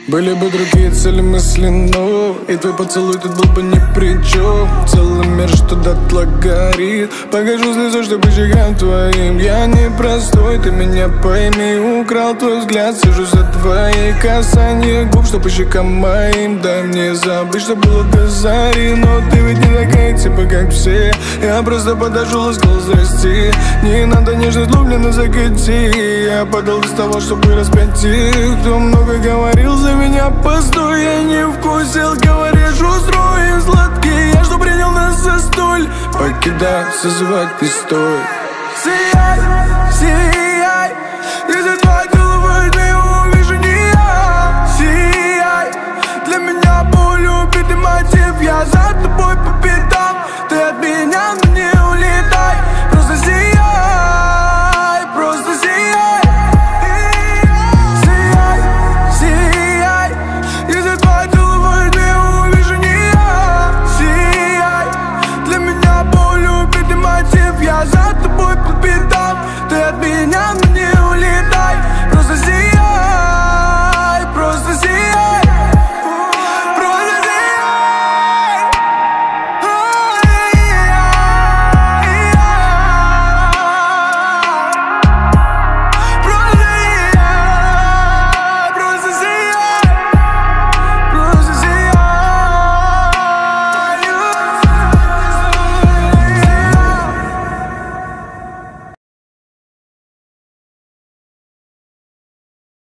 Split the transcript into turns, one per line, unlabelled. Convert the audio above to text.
Были бы другие цели мысли, но и твой поцелуй тут был бы ни при чем. Целый мир что дотла горит. Покажу слезу, что по щекам твоим. Я не простой, ты меня пойми. Украл твой взгляд, сижу за твои касания губ, что по щекам моим. Дай мне забыть, что было до зари. Но ты ведь не такая, типа как все. Я просто подошел и сказал здрасте. Не надо нежность, влюбленно закати. Я подал без того, чтобы распять тех, кто много говорил за меня, постой, я не вкусил. Говоришь, устроим сладкий, я что принял нас за столь. Покидай, созывать ты стой.